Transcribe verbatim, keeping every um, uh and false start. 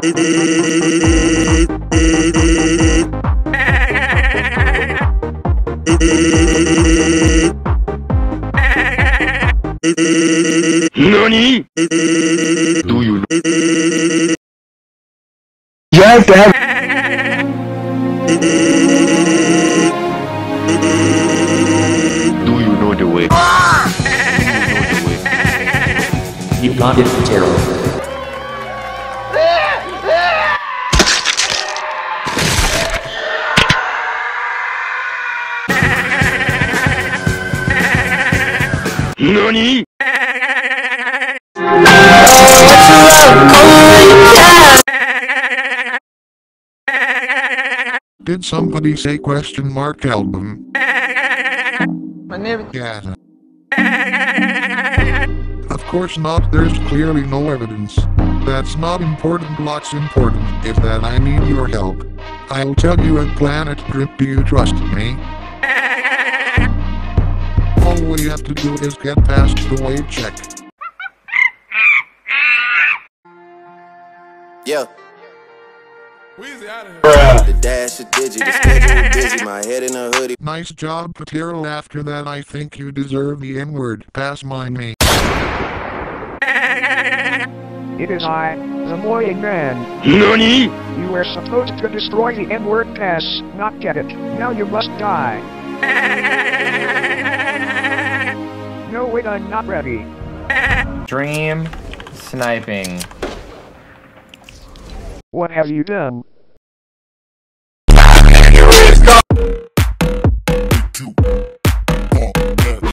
Nani? Do you know? Yes, I have. Do you know the way? You got it, Terrell. Nani? Did somebody say question mark album? My name is Yeah. Of course not, there's clearly no evidence. That's not important, what's important is that I need your help. I'll tell you at Planet Grip, do you trust me? All we have to do is get past the weight check. Yeah. Weezy out of here. Bruh. The dash a digit, the schedule busy, my head in a hoodie. Nice job, Patero. After that, I think you deserve the N-word. Pass mine, me. It is I, the Moying Man. Nani? You were supposed to destroy the N-word pass, not get it. Now you must die. No, wait, I'm not ready. Dream sniping. What have you done?